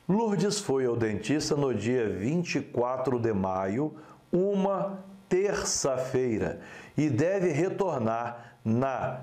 Lourdes foi ao dentista no dia 24 de maio, uma terça-feira, e deve retornar na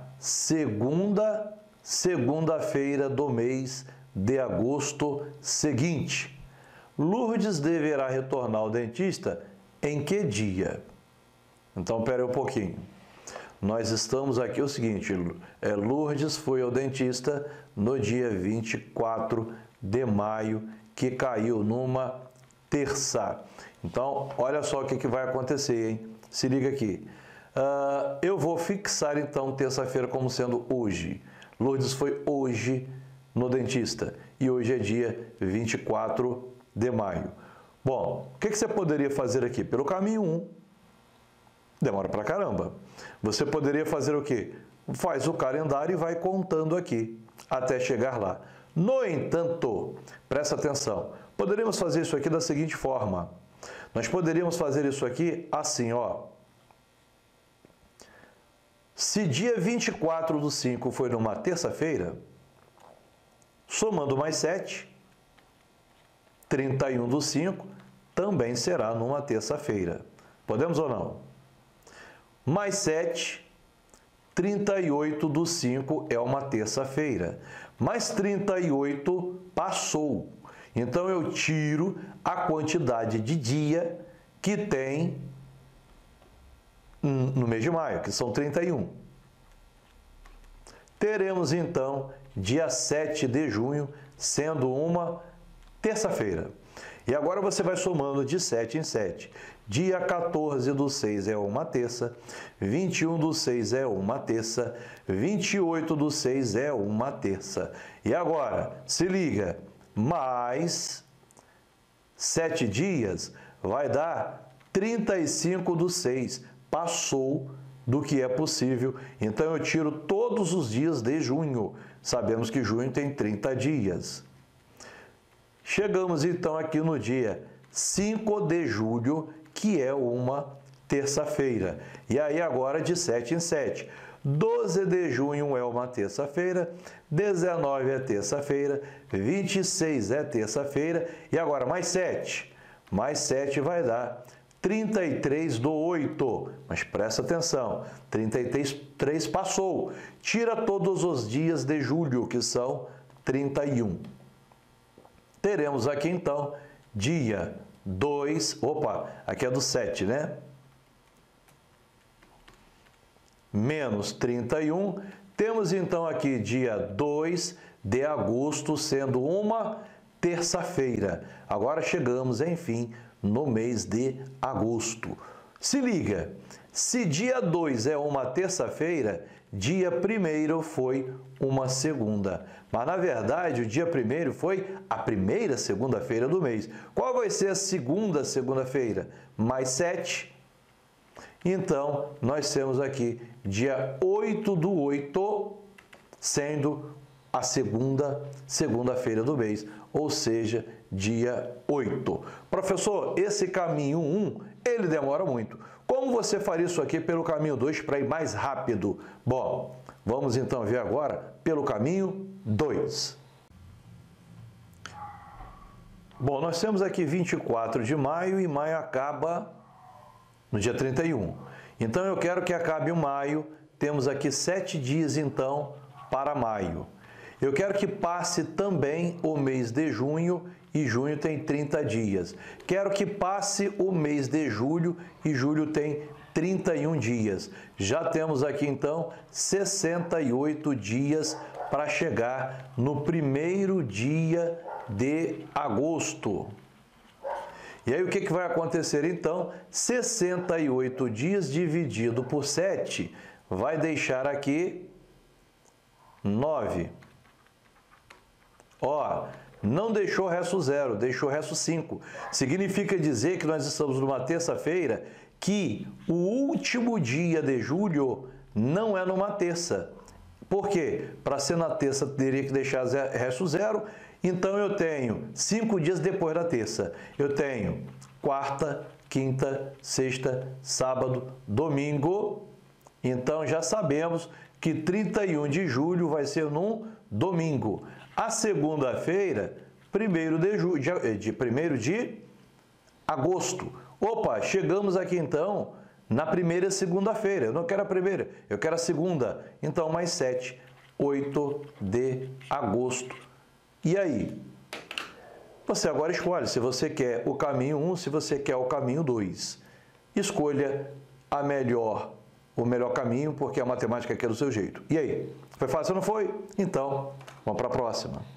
segunda-feira do mês de agosto seguinte. Lourdes deverá retornar ao dentista em que dia? Então, espera aí um pouquinho. Nós estamos aqui o seguinte, Lourdes foi ao dentista no dia 24 de maio, que caiu numa terça. Então, olha só o que vai acontecer, hein? Se liga aqui. Eu vou fixar, então, terça-feira como sendo hoje. Lourdes foi hoje no dentista e hoje é dia 24 de maio. Bom, o que você poderia fazer aqui? Pelo caminho 1, demora pra caramba. Você poderia fazer o quê? Faz o calendário e vai contando aqui, até chegar lá. No entanto, presta atenção, poderíamos fazer isso aqui da seguinte forma. Nós poderíamos fazer isso aqui assim, ó. Se dia 24/5 foi numa terça-feira, somando mais 7, 31/5 também será numa terça-feira. Podemos ou não? Mais 7, 38/5 é uma terça-feira. Mais 38 passou. Então, eu tiro a quantidade de dia que tem no mês de maio, que são 31. Teremos, então, dia 7 de junho, sendo uma terça-feira. E agora você vai somando de 7 em 7. Dia 14/6 é uma terça, 21/6 é uma terça, 28/6 é uma terça. E agora, se liga, mais 7 dias vai dar 35/6. Passou do que é possível, então eu tiro todos os dias de junho. Sabemos que junho tem 30 dias. Chegamos então aqui no dia 5 de julho, que é uma terça-feira. E aí agora de 7 em 7. 12 de junho é uma terça-feira, 19 é terça-feira, 26 é terça-feira, e agora mais 7. Mais 7 vai dar 33/8. Mas presta atenção, 33 passou. Tira todos os dias de julho, que são 31. Teremos aqui, então, dia 2... Opa, aqui é do 7, né? Menos 31. Temos, então, aqui dia 2 de agosto, sendo uma terça-feira. Agora chegamos, enfim, no mês de agosto. Se liga, se dia 2 é uma terça-feira, dia 1º foi uma segunda. Mas, na verdade, o dia 1º foi a primeira segunda-feira do mês. Qual vai ser a segunda segunda-feira? Mais 7. Então, nós temos aqui dia 8/8, sendo a segunda-feira do mês, ou seja, dia 8. Professor, esse caminho 1, ele demora muito. Como você faria isso aqui pelo caminho 2 para ir mais rápido? Bom, vamos então ver agora pelo caminho 2. Bom, nós temos aqui 24 de maio e maio acaba no dia 31. Então, eu quero que acabe o maio. Temos aqui 7 dias, então, para maio. Eu quero que passe também o mês de junho, e junho tem 30 dias. Quero que passe o mês de julho, e julho tem 31 dias. Já temos aqui, então, 68 dias para chegar no primeiro dia de agosto. E aí, o que vai acontecer, então? 68 dias dividido por 7 vai deixar aqui 9. Ó, não deixou resto 0, deixou resto 5. Significa dizer que nós estamos numa terça-feira que o último dia de julho não é numa terça. Por quê? Para ser na terça, teria que deixar resto 0. Então, eu tenho 5 dias depois da terça. Eu tenho quarta, quinta, sexta, sábado, domingo. Então, já sabemos que 31 de julho vai ser num domingo. A segunda-feira 1º de agosto. Opa, chegamos aqui então na primeira segunda-feira. Eu não quero a primeira, eu quero a segunda. Então, mais 7, 8 de agosto. E aí? Você agora escolhe se você quer o caminho 1, se você quer o caminho 2. Escolha o melhor caminho, porque a matemática aqui é do seu jeito. E aí? Foi fácil ou não foi? Então, vamos para a próxima.